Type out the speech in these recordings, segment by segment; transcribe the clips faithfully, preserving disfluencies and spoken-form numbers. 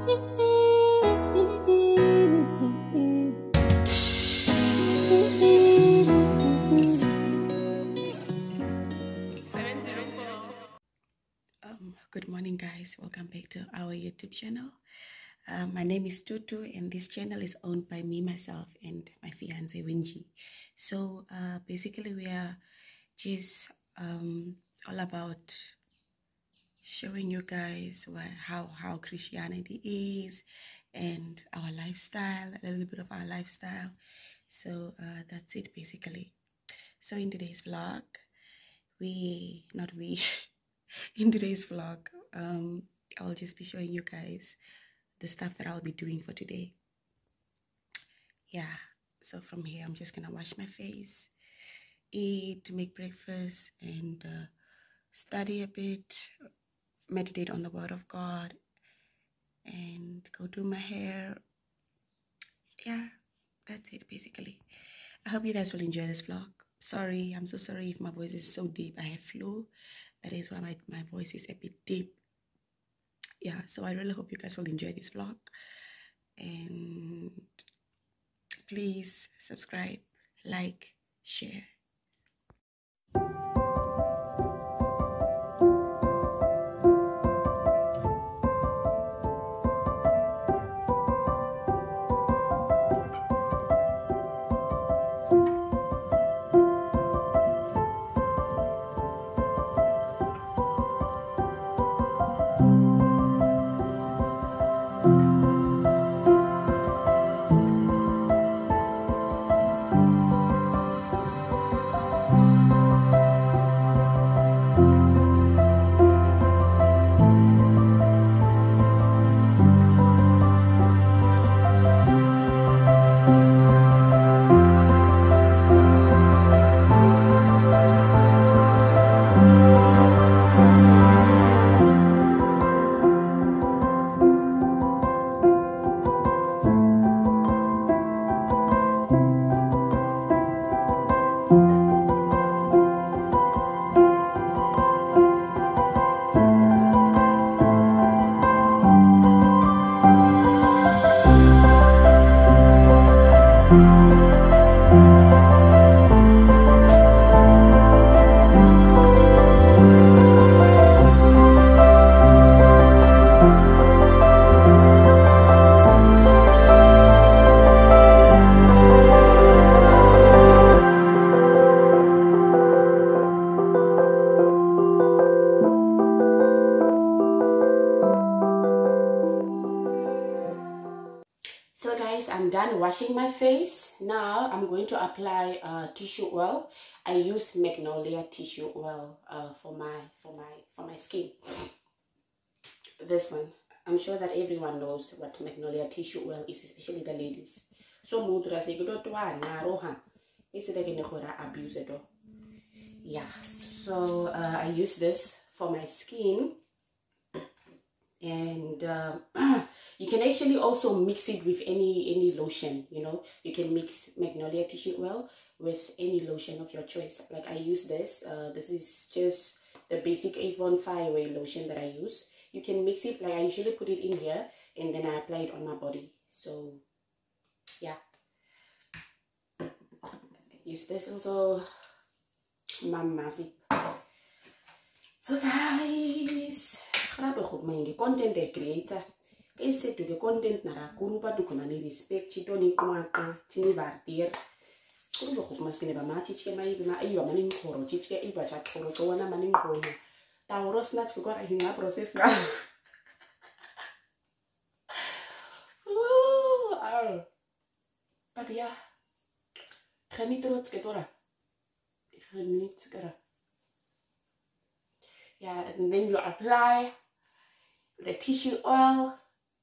Um, good morning, guys. Welcome back to our YouTube channel. Um, my name is Tutu, and this channel is owned by me, myself, and my fiance Winji. So uh, basically, we are just um, all about showing you guys what, how how Christianity is and our lifestyle, a little bit of our lifestyle. So uh, that's it basically. So in today's vlog, we not we in today's vlog, um, I'll just be showing you guys the stuff that I'll be doing for today. Yeah, so from here I'm just gonna wash my face, eat, make breakfast, and uh, study a bit, meditate on the word of God, and go do my hair. Yeah, that's it basically. I hope you guys will enjoy this vlog. Sorry, I'm so sorry if my voice is so deep. I have flu. That is why my, my voice is a bit deep. Yeah, so I really hope you guys will enjoy this vlog. And please subscribe, like, share. So guys, I'm done washing my face. Now I'm going to apply uh, tissue oil. I use Magnolia tissue oil uh, for my for my for my skin. This one. I'm sure that everyone knows what Magnolia tissue oil is, especially the ladies. So mudra say go to na roha. Is it again abuse it? Yeah. So uh, I use this for my skin. And uh, you can actually also mix it with any any lotion. You know, you can mix Magnolia tissue oil with any lotion of your choice. Like I use this. Uh, this is just the basic Avon Fireway lotion that I use. You can mix it. Like I usually put it in here and then I apply it on my body. So yeah, use this also. Mamasi. So guys, content creator. Is to the content nara kuruba to konani respect chitoni kwaka tini bartier. Kuruba hook maskin ba machiche mai na iwa maning koro chiche iwa chat koro to wana maning koro. Tauros not because I hinga process na. Oh, but yeah, geniet er het ketora. Geniet kara. Yeah, and then you apply the tissue oil.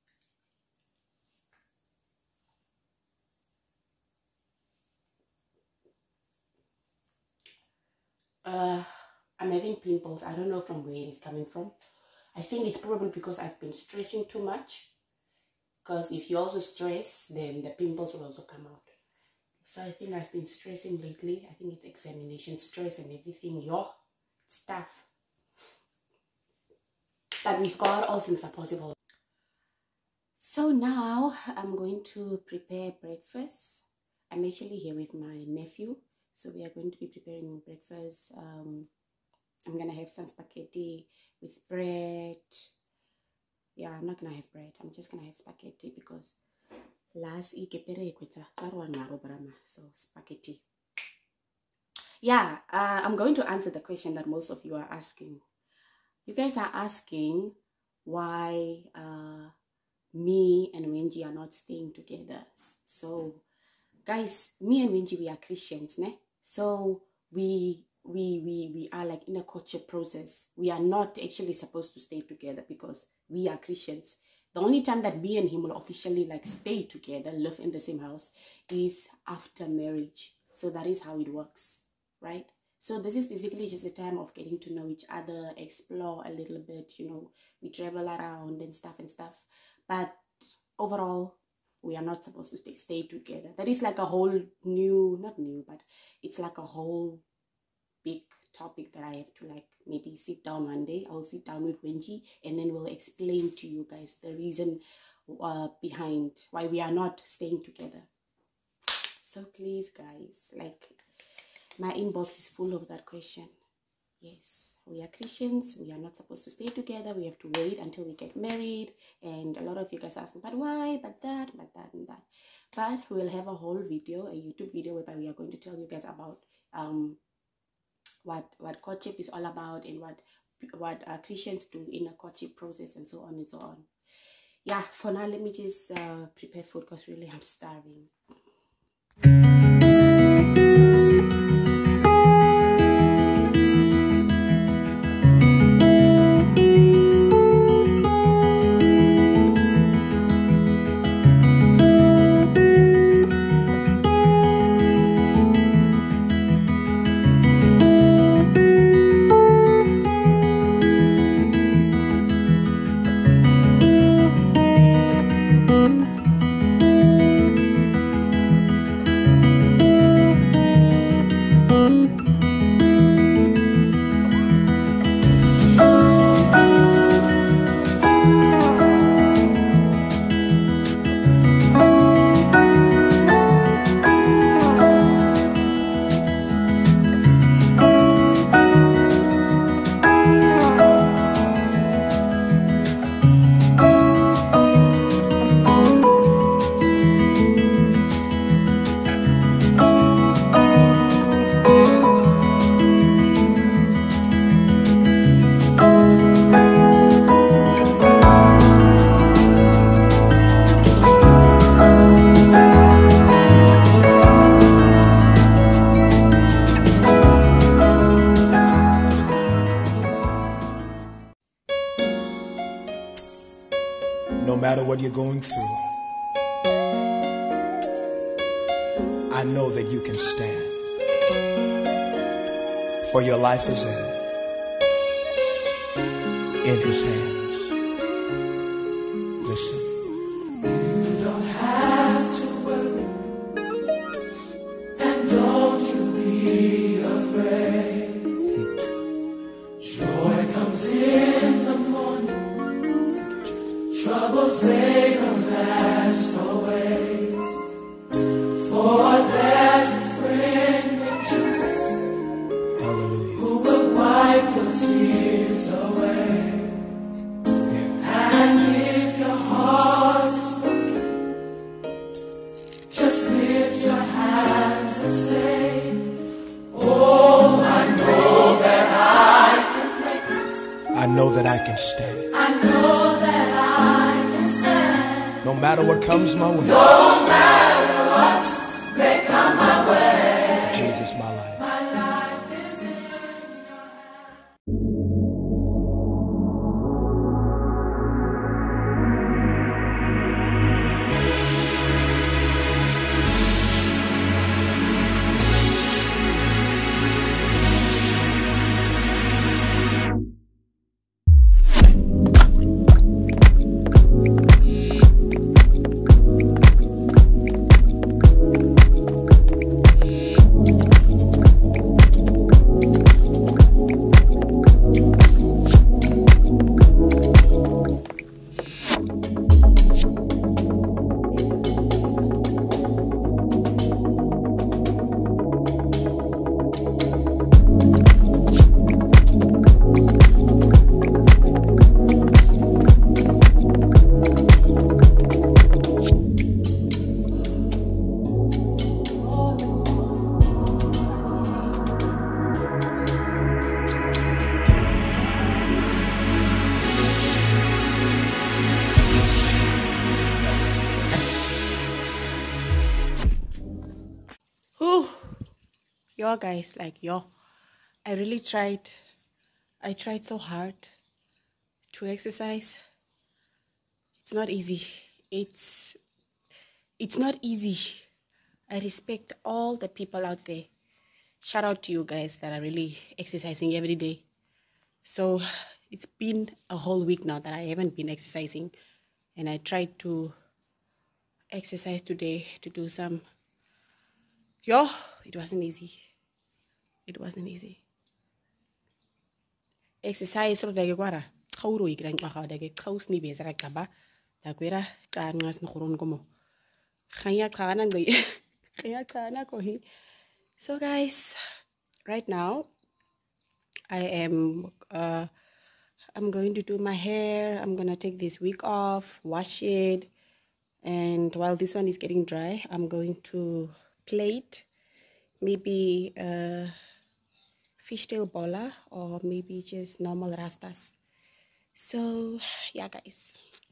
Uh, I'm having pimples. I don't know from where it is coming from. I think it's probably because I've been stressing too much. Because if you also stress, then the pimples will also come out. So I think I've been stressing lately. I think it's examination stress and everything. Yo, stuff. But with God, all things are possible. So now I'm going to prepare breakfast. I'm actually here with my nephew, so we are going to be preparing breakfast. Um, I'm gonna have some spaghetti with bread. Yeah, I'm not gonna have bread. I'm just gonna have spaghetti because last so spaghetti. Yeah, uh, I'm going to answer the question that most of you are asking. You guys are asking why uh, me and Wenji are not staying together. So, guys, me and Wenji, we are Christians, ne? So we we we we are like in a courtship process. We are not actually supposed to stay together because we are Christians. The only time that me and him will officially like stay together, live in the same house, is after marriage. So that is how it works, right? So this is basically just a time of getting to know each other, explore a little bit, you know, we travel around and stuff and stuff. But overall, we are not supposed to stay, stay together. That is like a whole new, not new, but it's like a whole big topic that I have to like maybe sit down one day. I'll sit down with Wenji and then we'll explain to you guys the reason uh, behind why we are not staying together. So please guys, like my inbox is full of that question. Yes, we are Christians. We are not supposed to stay together. We have to wait until we get married. And a lot of you guys asking, but why? But that, but that, and that. But we'll have a whole video, a YouTube video, whereby we are going to tell you guys about um what what courtship is all about and what what uh, Christians do in a courtship process and so on and so on. Yeah, for now, let me just uh, prepare food because really I'm starving. No matter what you're going through, I know that you can stand. For your life is in, in His hands. Listen. You don't have to worry, and don't you be afraid. Joy comes in the morning. Troubles, they don't last always. For there's a friend in Jesus, Hallelujah, who will wipe your tears away. yeah. And if your heart is broken, just lift your hands and say, oh, I know that I can make it. I know that I can stand. I know that I can stand. No matter what comes my way, No matter what may come my way. Jesus, my life. My life is in your hands. yo guys, like yo, I really tried. I tried so hard to exercise. It's not easy. It's it's not easy. I respect all the people out there. Shout out to you guys that are really exercising every day. So it's been a whole week now that I haven't been exercising, and I tried to exercise today to do some. Yo, it wasn't easy. It wasn't easy. Exercise so dage kwara. Khawro ikran kwa dage khaus ni bezara kaba. Dakwera ka ngas nkhurun komo. Khanya khana ngi. Khanya khana ko hi. So guys, right now I am uh I'm going to do my hair. I'm gonna take this week off, wash it, and while this one is getting dry, I'm going to plait maybe uh fishtail bola or maybe just normal rastas. So yeah guys.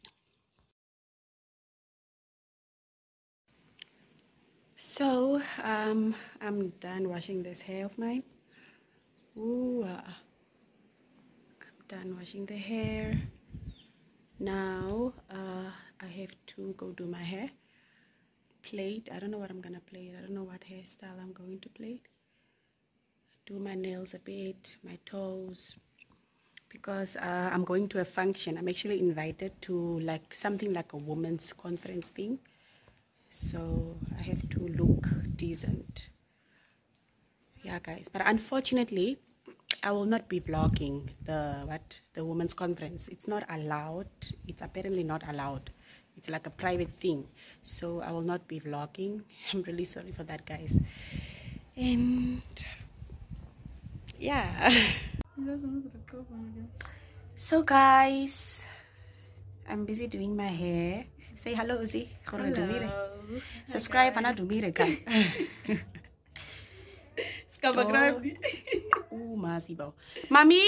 So um I'm done washing this hair of mine. Ooh, uh, I'm done washing the hair. Now uh I have to go do my hair. Plait. I don't know what I'm gonna plait. I don't know what hairstyle I'm going to plait. Do my nails a bit, my toes, because uh, I'm going to a function. I'm actually invited to like something like a women's conference thing, so I have to look decent. Yeah guys, but unfortunately I will not be vlogging the what the women's conference. It's not allowed. It's apparently not allowed. It's like a private thing, so I will not be vlogging. I'm really sorry for that guys. And yeah. So guys, I'm busy doing my hair. Say hello Uzi. Hello. Subscribe and do me guys. Oh masiba. Mommy.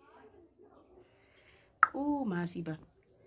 Oh masiba.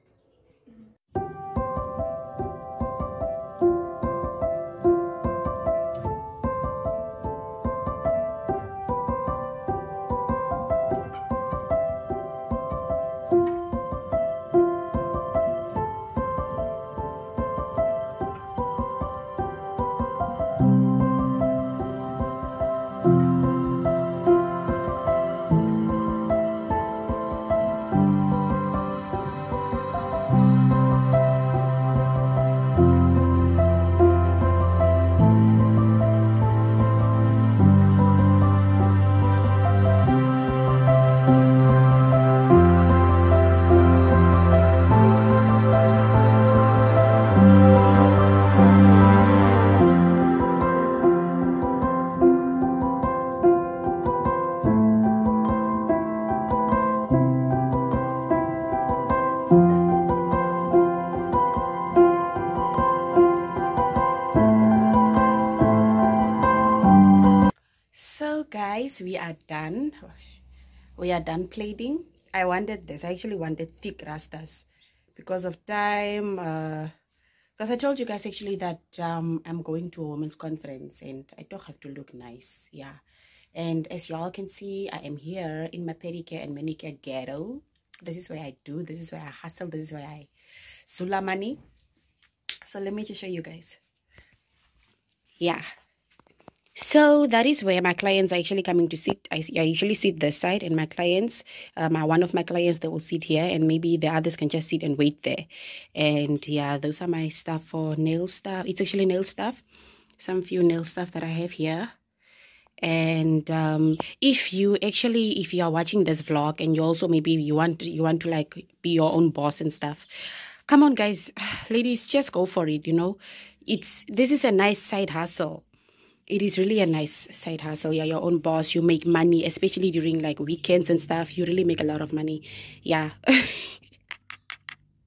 Guys, we are done. We are done plaiting. I wanted this. I actually wanted thick rastas because of time. Uh, because I told you guys actually that um, I'm going to a women's conference and I don't have to look nice. Yeah. And as y'all can see, I am here in my pedicure and manicure ghetto. This is where I do. This is where I hustle. This is where I sula money. So let me just show you guys. Yeah. So that is where my clients are actually coming to sit. I, I usually sit this side, and my clients, uh, my one of my clients, they will sit here, and maybe the others can just sit and wait there. And yeah, those are my stuff for nail stuff. It's actually nail stuff. Some few nail stuff that I have here. And um, if you actually, if you are watching this vlog and you also maybe you want you want to like be your own boss and stuff, come on guys, ladies, just go for it. You know, it's this is a nice side hustle. It is really a nice side hustle. You're your own boss. You make money, especially during like weekends and stuff. You really make a lot of money. Yeah.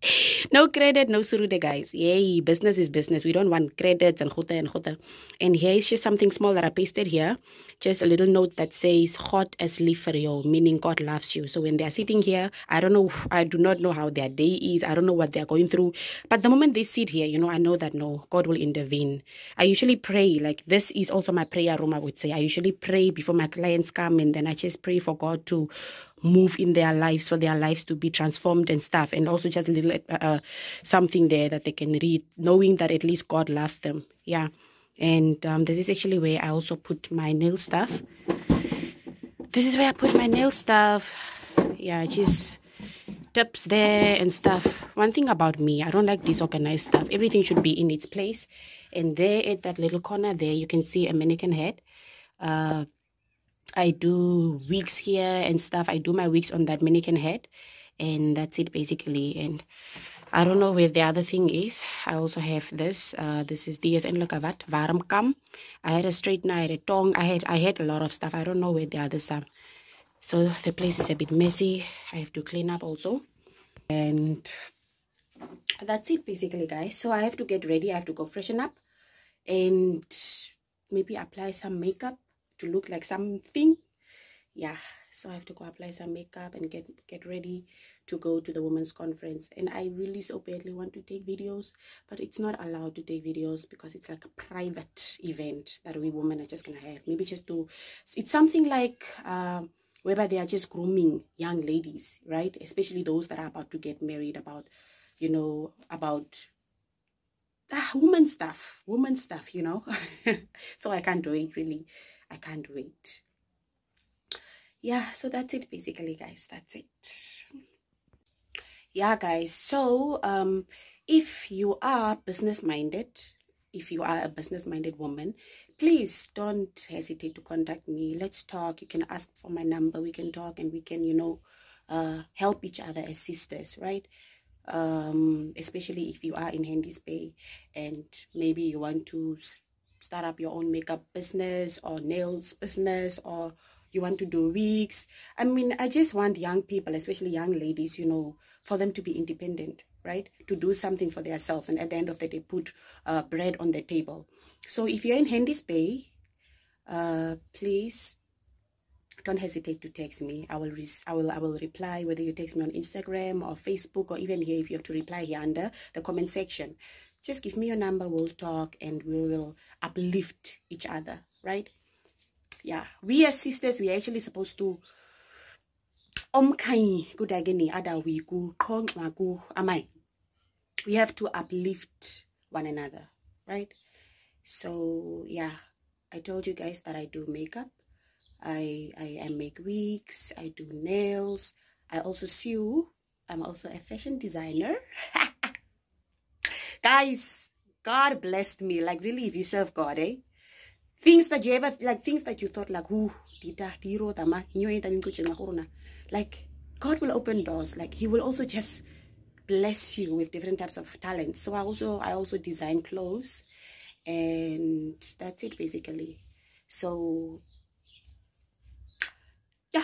No credit, no surude, guys. Yay, business is business. We don't want credits and khota and khota. And here is just something small that I pasted here. Just a little note that says, God is lief for you, meaning God loves you. So when they're sitting here, I don't know, I do not know how their day is. I don't know what they're going through. But the moment they sit here, you know, I know that, no, God will intervene. I usually pray, like this is also my prayer room, I would say. I usually pray before my clients come, and then I just pray for God to move in their lives, for their lives to be transformed and stuff. And also just a little uh, uh, something there that they can read, knowing that at least God loves them. Yeah. And um, this is actually where I also put my nail stuff. This is where I put my nail stuff. Yeah, just tips there and stuff. One thing about me, I don't like disorganized stuff. Everything should be in its place. And there at that little corner there, you can see a mannequin head. Uh, I do wigs here and stuff. I do my wigs on that mannequin head. And that's it basically. And I don't know where the other thing is. I also have this. Uh, this is D S N Lakavat, Varam Kam. I had a straightener, I had a tongue. I had, I had a lot of stuff. I don't know where the others are. So the place is a bit messy. I have to clean up also. And that's it basically, guys. So I have to get ready. I have to go freshen up. And maybe apply some makeup to look like something. Yeah, so I have to go apply some makeup and get get ready to go to the women's conference. And I really so badly want to take videos, but it's not allowed to take videos because it's like a private event that we women are just gonna have. Maybe just to, it's something like um whereby they are just grooming young ladies, right? Especially those that are about to get married, about, you know, about ah, woman stuff, woman stuff, you know. So I can't do it, really. I can't wait. Yeah, so that's it basically, guys. That's it. Yeah, guys. So um if you are business minded, if you are a business minded woman, please don't hesitate to contact me. Let's talk. You can ask for my number. We can talk and we can, you know, uh help each other as sisters, right? Um especially if you are in Hendy's Bay and maybe you want to start up your own makeup business or nails business, or you want to do wigs. I mean, I just want young people, especially young ladies, you know, for them to be independent, right? To do something for themselves, and at the end of the day, put uh, bread on the table. So if you're in Hendy's Bay, uh, please don't hesitate to text me. I will, I will, I will reply, whether you text me on Instagram or Facebook, or even here if you have to reply here under the comment section. Just give me your number, we'll talk, and we will uplift each other, right? Yeah, we as sisters, we are actually supposed to we have to uplift one another, right? So yeah, I told you guys that I do makeup. I, I, I make wigs, I do nails, I also sew. I'm also a fashion designer. Guys, God blessed me. Like, really, if you serve God, eh? Things that you ever, like, things that you thought, like, who like, God will open doors. Like, He will also just bless you with different types of talents. So I also, I also design clothes. And that's it, basically. So, yeah.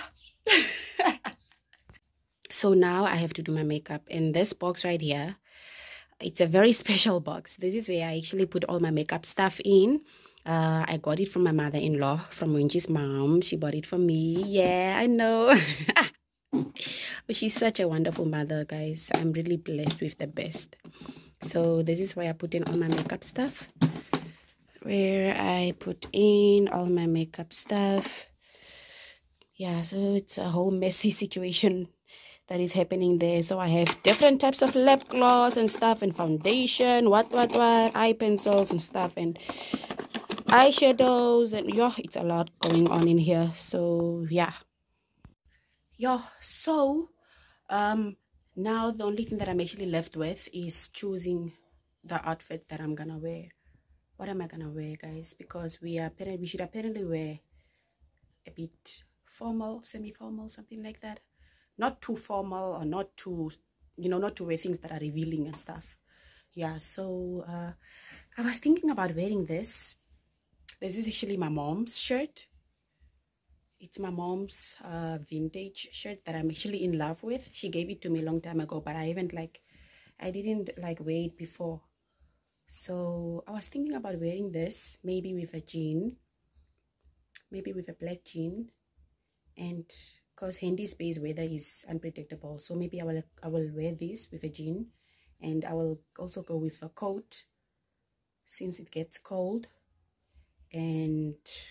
So now I have to do my makeup. And this box right here, it's a very special box. This is where I actually put all my makeup stuff in. Uh, I got it from my mother-in-law, from Wingy's mom. She bought it for me. Yeah, I know. She's such a wonderful mother, guys. I'm really blessed with the best. So this is where I put in all my makeup stuff. Where I put in all my makeup stuff. Yeah, so it's a whole messy situation that is happening there. So I have different types of lip gloss and stuff, and foundation, what, what, what, eye pencils and stuff, and eyeshadows, and yeah, it's a lot going on in here. So yeah. Yeah, so um, now the only thing that I'm actually left with is choosing the outfit that I'm gonna wear. What am I gonna wear, guys? Because we are we should apparently wear a bit formal, semi-formal, something like that. Not too formal, or not too, you know, not to wear things that are revealing and stuff. Yeah, so uh, I was thinking about wearing this. This is actually my mom's shirt. It's my mom's uh, vintage shirt that I'm actually in love with. She gave it to me a long time ago, but I haven't like I didn't like wear it before. So I was thinking about wearing this, maybe with a jean, maybe with a black jean, and because Hendy Space weather is unpredictable, so maybe I will I will wear this with a jean, and I will also go with a coat since it gets cold. And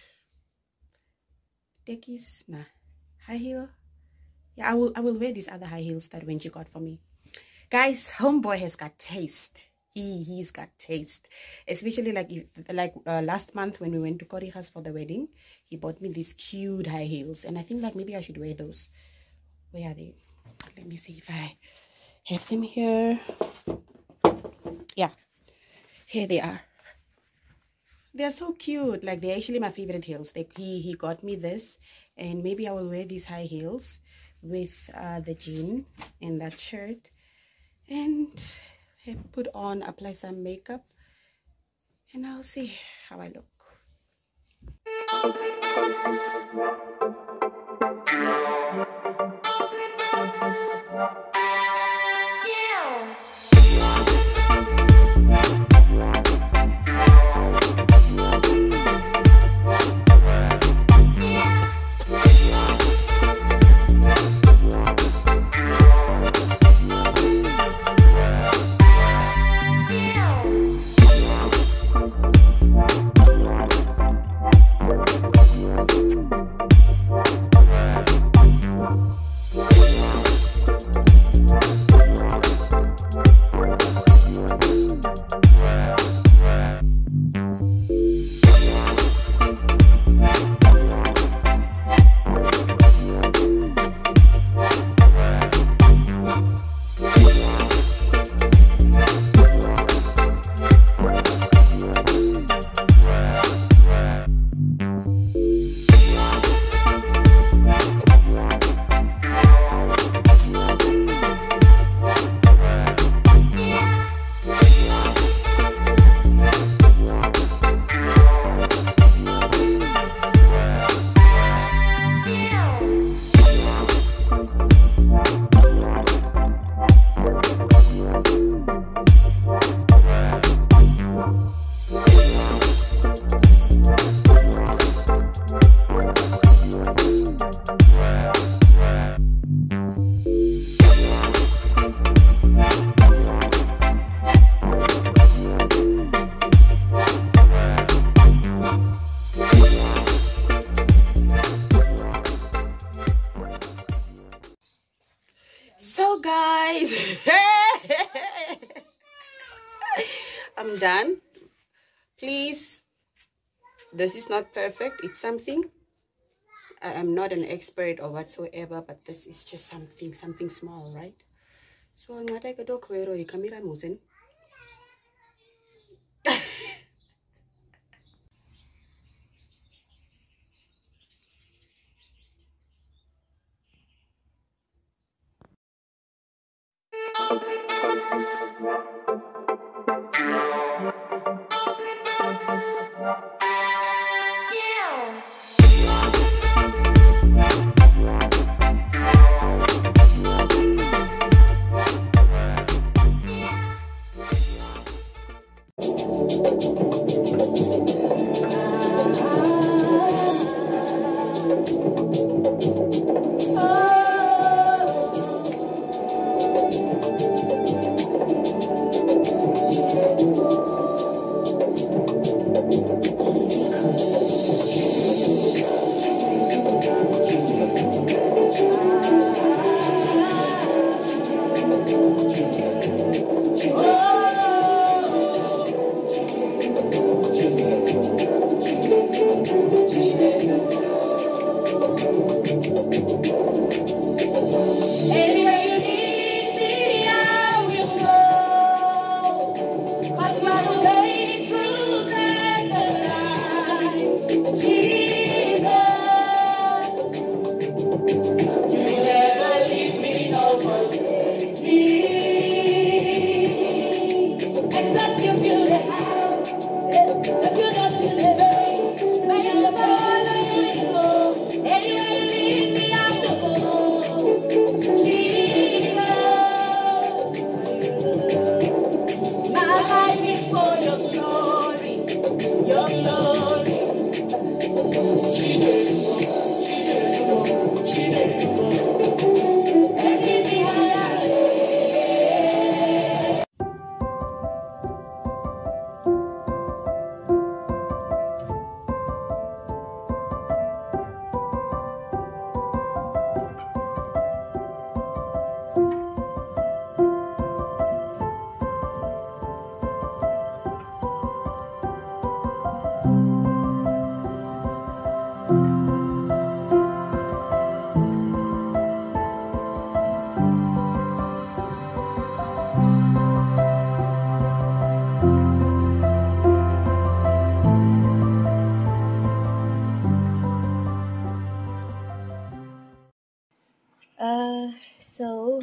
tekkies, nah, high heel. Yeah, I will I will wear these other high heels that Wenji got for me. Guys, homeboy has got taste. He he's got taste, especially like if, like uh, last month when we went to Korijas for the wedding, he bought me these cute high heels, and I think like maybe I should wear those. Where are they? Let me see if I have them here. Yeah, here they are. They're so cute. Like, they're actually my favorite heels. They, he he got me this, and maybe I will wear these high heels with uh, the jean and that shirt, and put on, apply some makeup, and I'll see how I look. So guys, I'm done. Please, this is not perfect. It's something. I am not an expert or whatsoever, but this is just something, something small, right? So I'm gonna take a dog where you come here.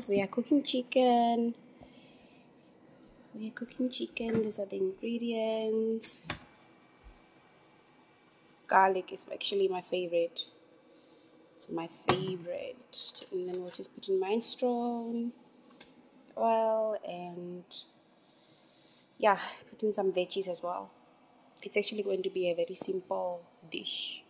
we are cooking chicken. We are cooking chicken. These are the ingredients. Garlic is actually my favorite. It's my favorite. And then we'll just put in minestrone, oil, and yeah, put in some veggies as well. It's actually going to be a very simple dish.